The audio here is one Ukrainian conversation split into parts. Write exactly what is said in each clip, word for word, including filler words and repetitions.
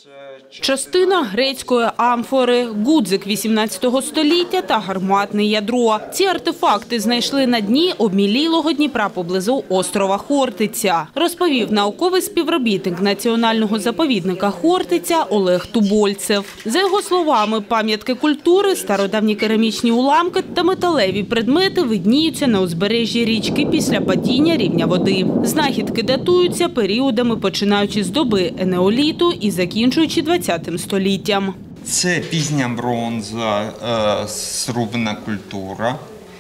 Частина грецької амфори, гудзик вісімнадцятого століття та гарматне ядро. Ці артефакти знайшли на дні обмілілого Дніпра поблизу острова Хортиця, розповів науковий співробітник Національного заповідника Хортиця Олег Тубольцев. За його словами, пам'ятки культури, стародавні керамічні уламки та металеві предмети видніються на узбережжі річки після падіння рівня води. Знахідки датуються періодами, починаючи з доби енеоліту і закінчуючи двадцятим століттям. Це пізня бронза, срубна культура,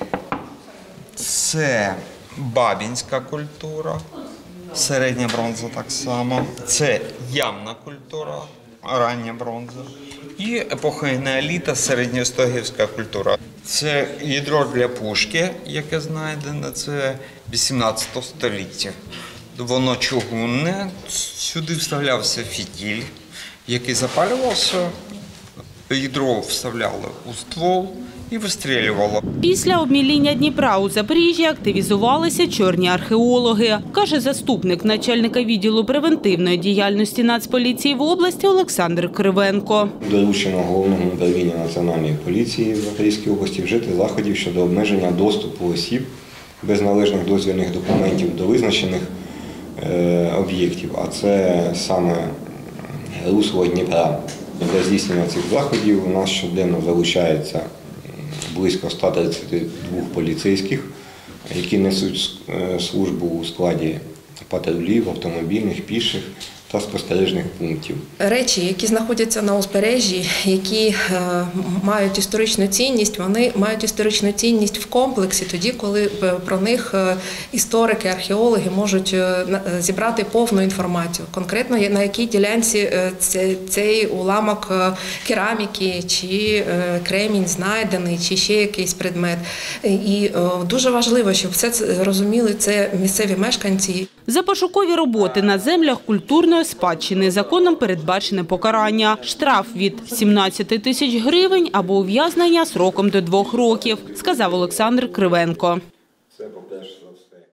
це бабінська культура, середня бронза так само, це ямна культура, рання бронза і епоха енеоліта, середньостогівська культура. Це ядро для пушки, яке знайдено, це вісімнадцяте століття. Воно чугунне, сюди вставлявся фітіль, який запалювався, ядро вставляли у ствол і вистрілювало. Після обміління Дніпра у Запоріжжі активізувалися чорні археологи, каже заступник начальника відділу превентивної діяльності Нацполіції в області Олександр Кривенко. Доручено Головному управлінню Національної поліції в Запорізькій області вжити заходів щодо обмеження доступу осіб без належних дозвільних документів до визначених е, об'єктів, а це саме русло Дніпра. Для здійснення цих заходів у нас щоденно залучається близько ста тридцяти двох поліцейських, які несуть службу у складі патрулів, автомобільних, піших та спостережних пунктів. Речі, які знаходяться на узбережжі, які е, мають історичну цінність, вони мають історичну цінність в комплексі тоді, коли про них е, історики, археологи можуть е, зібрати повну інформацію. Конкретно на якій ділянці е, цей, цей уламок е, кераміки, чи е, кремінь знайдений, чи ще якийсь предмет. І е, дуже важливо, щоб все це розуміли це місцеві мешканці. За пошукові роботи на землях культурної спадщини законом передбачене покарання. Штраф від сімнадцяти тисяч гривень або ув'язнення сроком до двох років, сказав Олександр Кривенко. Це, по-перше,